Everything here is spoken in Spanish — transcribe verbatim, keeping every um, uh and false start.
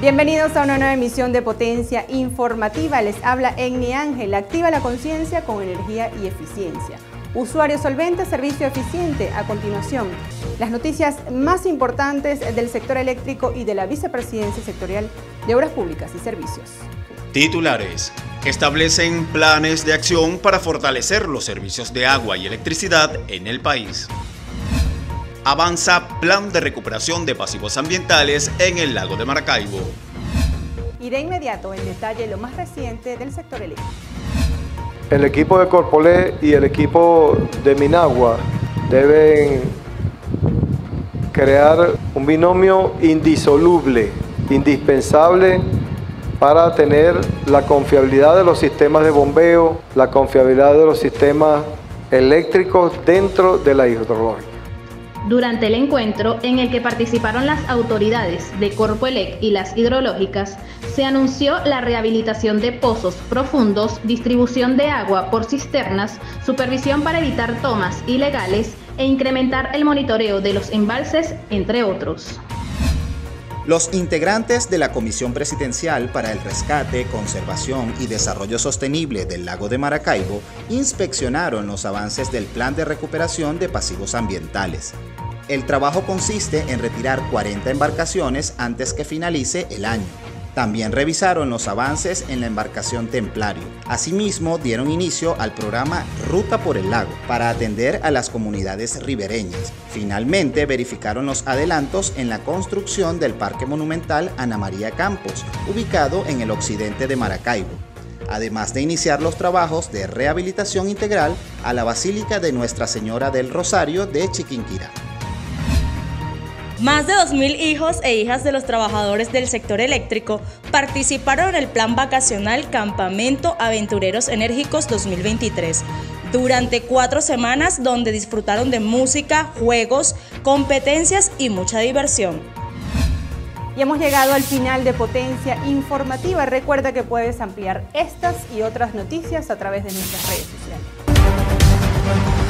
Bienvenidos a una nueva emisión de Potencia Informativa. Les habla Enni Ángel. Activa la conciencia con energía y eficiencia. Usuario solvente, servicio eficiente. A continuación, las noticias más importantes del sector eléctrico y de la Vicepresidencia Sectorial de Obras Públicas y Servicios. Titulares. Establecen planes de acción para fortalecer los servicios de agua y electricidad en el país. Avanza plan de recuperación de pasivos ambientales en el lago de Maracaibo. Y de inmediato en detalle lo más reciente del sector eléctrico. El equipo de Corpolé y el equipo de Minagua deben crear un binomio indisoluble, indispensable para tener la confiabilidad de los sistemas de bombeo, la confiabilidad de los sistemas eléctricos dentro de la hidrológica. Durante el encuentro, en el que participaron las autoridades de Corpoelec y las hidrológicas, se anunció la rehabilitación de pozos profundos, distribución de agua por cisternas, supervisión para evitar tomas ilegales e incrementar el monitoreo de los embalses, entre otros. Los integrantes de la Comisión Presidencial para el Rescate, Conservación y Desarrollo Sostenible del lago de Maracaibo inspeccionaron los avances del Plan de Recuperación de Pasivos Ambientales. El trabajo consiste en retirar cuarenta embarcaciones antes que finalice el año. También revisaron los avances en la embarcación Templario. Asimismo, dieron inicio al programa Ruta por el Lago para atender a las comunidades ribereñas. Finalmente, verificaron los adelantos en la construcción del Parque Monumental Ana María Campos, ubicado en el occidente de Maracaibo, además de iniciar los trabajos de rehabilitación integral a la Basílica de Nuestra Señora del Rosario de Chiquinquirá. Más de dos mil hijos e hijas de los trabajadores del sector eléctrico participaron en el plan vacacional Campamento Aventureros Enérgicos dos mil veintitrés, durante cuatro semanas donde disfrutaron de música, juegos, competencias y mucha diversión. Y hemos llegado al final de Potencia Informativa. Recuerda que puedes ampliar estas y otras noticias a través de nuestras redes sociales.